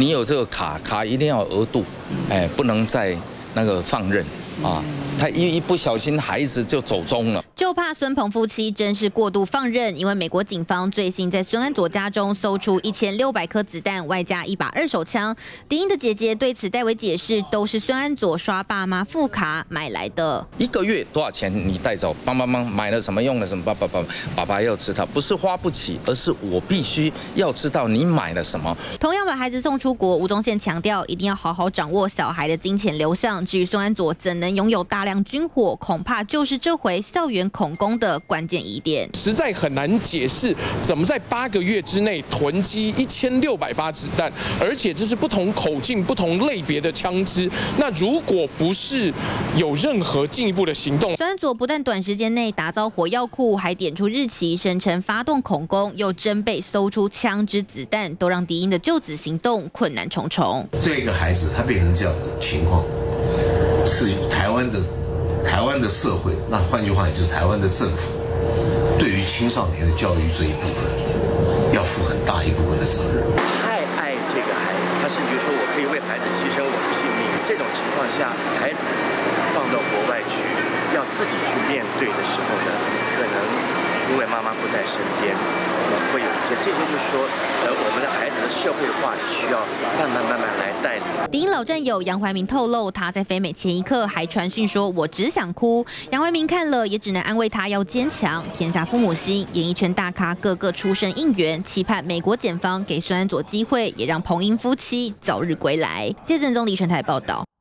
你有这个卡一定要有额度，不能再那个放任啊。他一不小心，孩子就走中了。 就怕孙鹏夫妻真是过度放任，因为美国警方最新在孙安佐家中搜出1600颗子弹，外加1把2手枪。迪英的姐姐对此代为解释，都是孙安佐刷爸妈副卡买来的。 1个月多少钱你带走？帮买了什么用了什么？爸爸要知道，不是花不起，而是我必须要知道你买了什么。 同样把孩子送出国，吴宗宪强调一定要好好掌握小孩的金钱流向。至于孙安佐怎能拥有大量军火，恐怕就是这回校园恐攻的关键疑点。 实在很难解释怎么在8个月之内囤积1600发子弹，而且这是不同口径、不同类别的枪支。那如果不是有任何进一步的行动， 孙安佐不但短时间内打造火药库，还点出日期，声称发动恐攻，又真被搜出枪支子弹，都让迪英的救子行动困难重重。 这个孩子他变成这样的情况，是台湾的社会，那换句话也就是台湾的政府，对于青少年的教育这一部分，要负很大一部分的责任。 太爱这个孩子，他甚至说我可以为孩子牺牲我的性命。这种情况下，孩子放到国外去，要自己去面对的时候呢，可能因为妈妈不在身边，会有一些这些就是说，我们的孩子的社会化是需要慢慢来带领。 迪英老战友杨怀民透露，他在飞美前一刻还传讯说：“我只想哭。”杨怀民看了也只能安慰他要坚强。天下父母心，演艺圈大咖个个出声应援，期盼美国检方给孙安佐机会，也让彭英夫妻早日归来。谢振宗、李纯台报道。